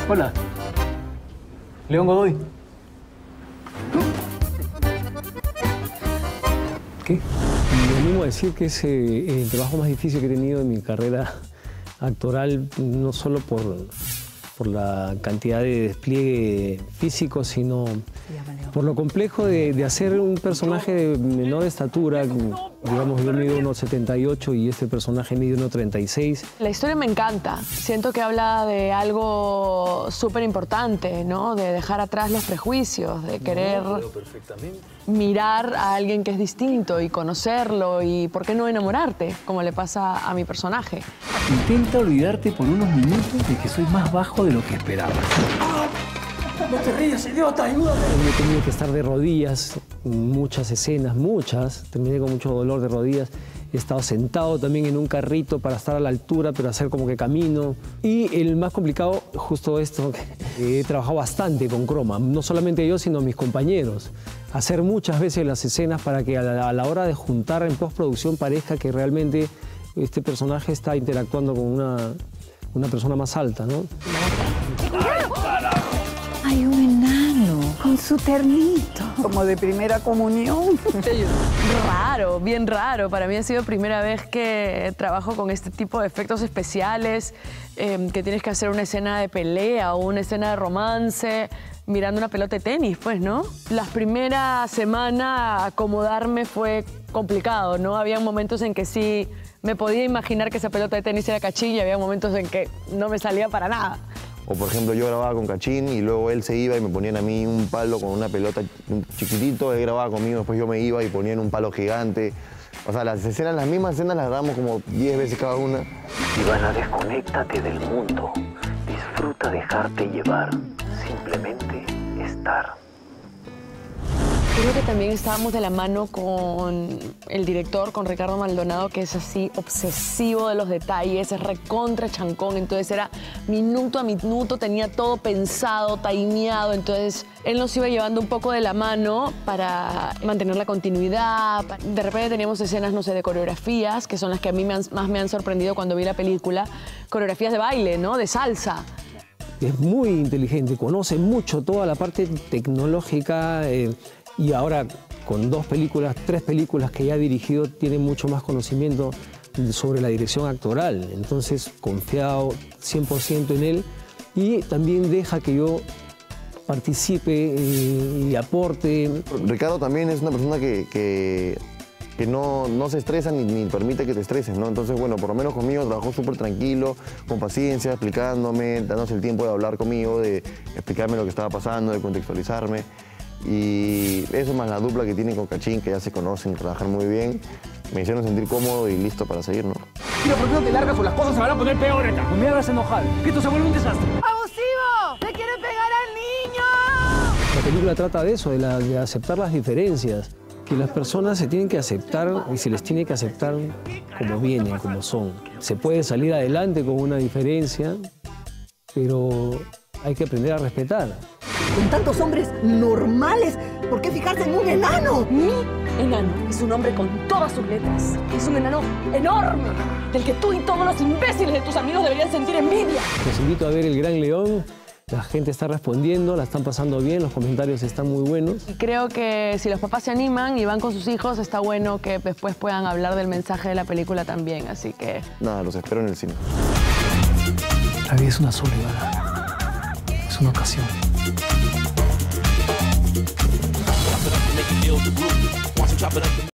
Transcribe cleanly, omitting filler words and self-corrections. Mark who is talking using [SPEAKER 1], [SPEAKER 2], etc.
[SPEAKER 1] Hola. León Godoy. ¿Qué? Me animo a decir que es el trabajo más difícil que he tenido en mi carrera actoral, no solo por la cantidad de despliegue físico, sino por lo complejo de hacer un personaje de menor estatura. Digamos, yo mido 1,78 y este personaje mide 1,36.
[SPEAKER 2] La historia me encanta. Siento que habla de algo súper importante, ¿no? De dejar atrás los prejuicios, de querer mirar a alguien que es distinto y conocerlo y, ¿por qué no enamorarte? Como le pasa a mi personaje.
[SPEAKER 1] Intenta olvidarte por unos minutos de que soy más bajo de lo que esperaba.
[SPEAKER 3] ¡No te rías, idiota! ¡Ayúdame!
[SPEAKER 1] He tenido que estar de rodillas, muchas escenas, muchas. Terminé con mucho dolor de rodillas. He estado sentado también en un carrito para estar a la altura, pero hacer como que camino. Y el más complicado, justo esto, he trabajado bastante con croma. No solamente yo, sino mis compañeros. Hacer muchas veces las escenas para que a la hora de juntar en postproducción parezca que realmente este personaje está interactuando con una persona más alta, ¿no?
[SPEAKER 4] Hay un enano con su ternito. Como de primera comunión.
[SPEAKER 2] Raro, bien raro. Para mí ha sido primera vez que trabajo con este tipo de efectos especiales, que tienes que hacer una escena de pelea o una escena de romance mirando una pelota de tenis, pues, ¿no? Las primeras semanas acomodarme fue complicado, ¿no? Había momentos en que sí me podía imaginar que esa pelota de tenis era Cachín y había momentos en que no me salía para nada.
[SPEAKER 5] O por ejemplo, yo grababa con Cachín y luego él se iba y me ponían a mí un palo con una pelota chiquitito, él grababa conmigo, después yo me iba y ponían un palo gigante. O sea, las mismas escenas las grabamos como 10 veces cada una.
[SPEAKER 6] Ivana, desconéctate del mundo. Disfruta dejarte llevar. Simplemente estar.
[SPEAKER 2] Creo que también estábamos de la mano con el director, con Ricardo Maldonado, que es así obsesivo de los detalles, es recontra chancón, entonces era minuto a minuto, tenía todo pensado, timeado, entonces él nos iba llevando un poco de la mano para mantener la continuidad. De repente teníamos escenas, no sé, de coreografías, que son las que a mí más me han sorprendido cuando vi la película, coreografías de baile, ¿no? De salsa.
[SPEAKER 1] Es muy inteligente, conoce mucho toda la parte tecnológica. Y ahora, con 3 películas que ya ha dirigido, tiene mucho más conocimiento sobre la dirección actoral. Entonces, confiado 100% en él y también deja que yo participe y aporte.
[SPEAKER 5] Ricardo también es una persona que no se estresa ni permite que te estreses, ¿no? Entonces, bueno, por lo menos conmigo trabajó súper tranquilo, con paciencia, explicándome, dándose el tiempo de hablar conmigo, de explicarme lo que estaba pasando, de contextualizarme. Y eso más la dupla que tienen con Cachín, que ya se conocen y trabajan muy bien, me hicieron sentir cómodo y listo para seguir, ¿no?
[SPEAKER 3] Mira, ¿por qué no te largas o las cosas se van a poner peor acá? No me hagas enojar, que esto se vuelve un desastre.
[SPEAKER 4] ¡Abusivo! ¡Le quiere pegar al niño!
[SPEAKER 1] La película trata de eso, de aceptar las diferencias, que las personas se tienen que aceptar y se les tiene que aceptar como vienen, como son. Se puede salir adelante con una diferencia, pero hay que aprender a respetar.
[SPEAKER 4] Con tantos hombres normales, ¿por qué fijarse en un enano?
[SPEAKER 7] Mi enano es un hombre con todas sus letras. Es un enano enorme, del que tú y todos los imbéciles de tus amigos deberían sentir envidia.
[SPEAKER 1] Los invito a ver El Gran León. La gente está respondiendo, la están pasando bien, los comentarios están muy buenos.
[SPEAKER 2] Y creo que si los papás se animan y van con sus hijos, está bueno que después puedan hablar del mensaje de la película también, así que...
[SPEAKER 5] Nada, los espero en el cine.
[SPEAKER 1] La vida es una sola, Ivana. Es una ocasión.